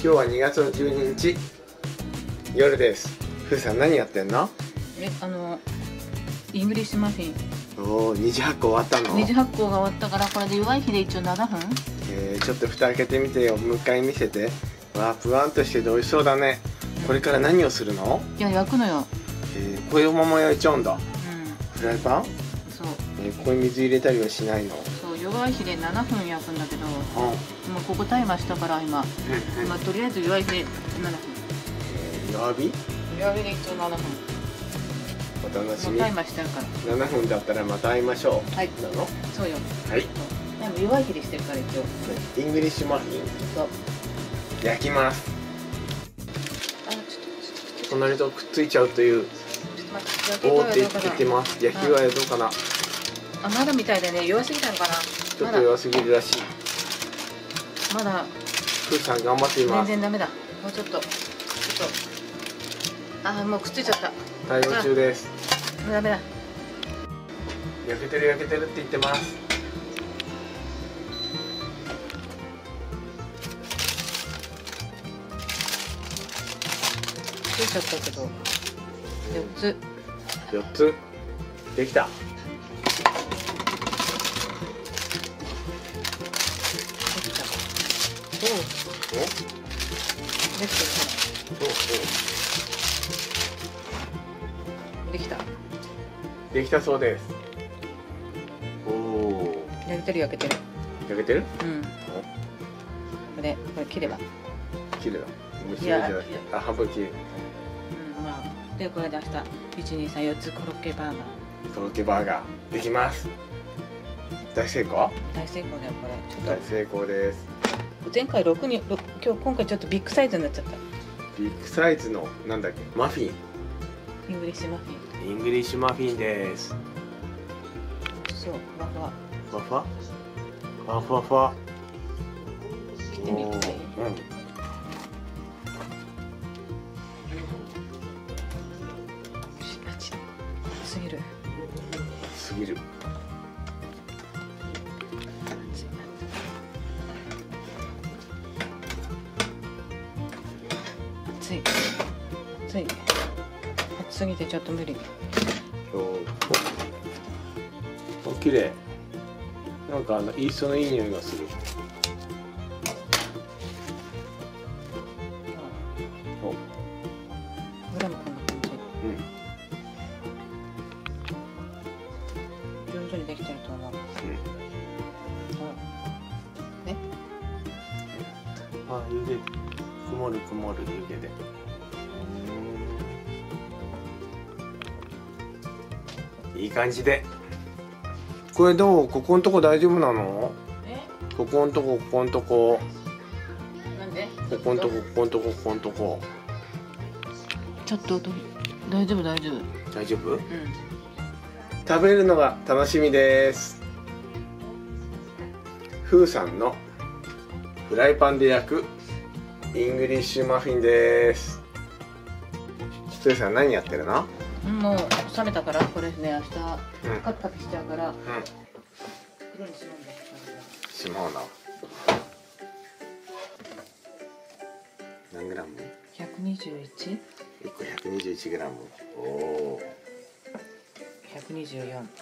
日は2月の12日夜です。ふうさん何やってんの？ イングリッシュマフィン。 おお、2次発酵終わったの？ 2次発酵が終わったから、これで弱い火で一応7分。 ちょっと蓋開けてみてよ。もう一回見せて。わあ、ぷわんとしてて美味しそうだね。これから何をするの？ いや、焼くのよ。 これをまま焼いちゃうんだ。 うん。 フライパン？ そう。 ここに水入れたりはしないの？ そう、弱い火で7分焼くんだけど、もううここタイマーしたから今、とりあえず弱い火で7分。 弱火？ 弱火で一応7分。 お楽しみ。 もうタイマーしてるから。 7分だったらまた会いましょう。 はい。 なの？ そうよ。 はい。 でも弱い火でしてるから一応。 イングリッシュマフィンそう。 焼きます。 あ、ちょっと隣とくっついちゃうという。 ちょっと待って。 おーって言ってます。焼き具合はどうかな。 あ、まだみたいでね、弱すぎたのかな。 ちょっと弱すぎるらしい。 まだ。 ふうさん頑張っています。 全然ダメだ。もうちょっと。あ、もうくっついちゃった。 対応中です。 ダメだ。 焼けてる焼けてるって言ってます。 ついちゃったけど。4つ。 4つできた。 おお。 お？ できた。できた。 できたそうです。おお。 焼けてる焼けてる。 焼けてる？ うん。これ切れば。 切るの。むしろじゃなくて、あ、半分切る。 うん、まあ。でこれで明日1、2、3、4つコロッケバーガー。 コロッケバーガーできます。大成功？ 大成功だよこれ。ちょっ大成功です。 と前回6に今回ちょっとビッグサイズになっちゃった。 ビッグサイズのなんだっけ、マフィン。 イングリッシュマフィン。 イングリッシュマフィンです。 そう、ふわふわ。 ふわふわ？ふわふわふわ。 切ってみるといい？ うん。 すぎる。 すぎる。 熱い。熱い。熱すぎてちょっと無理。 お、綺麗。なんかイーストのいい匂いがする。お。 裏もこんな感じ。 うん。 上手にできてると思う。ね。 あ、湯気。曇る曇る湯気で。いい感じで。これどう？ここんとこ大丈夫なの？ここんとこ、ここんとこ。 なんで？ ここんとこ、ここんとこ、ここんとこ。 ちょっと大丈夫大丈夫。 大丈夫？ うん。 食べるのが楽しみです。ふうさんのフライパンで焼くイングリッシュマフィンです。ふうさん何やってるの？ もう冷めたからこれね、明日カピカピしちゃうから。色にしまうんだ。 しまうな。何グラム ？121？1 個121グラム。おお。 124。 うん。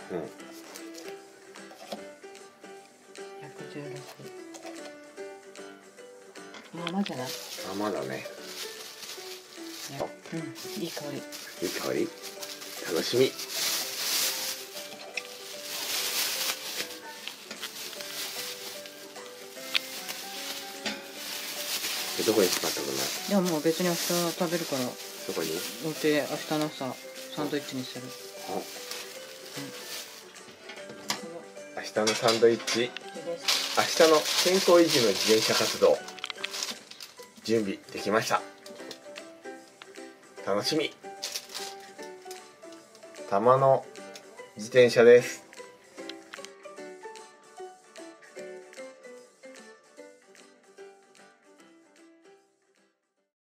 116。まあじゃない？ まだね。 うん、いい香り。 いい香り。楽しみ。どこにしまったくない？ いやもう別に明日食べるから。 どこに？ 置いて明日の朝サンドイッチにする。 明日のサンドイッチ。明日の健康維持の自転車活動。準備できました。楽しみ。玉の自転車です。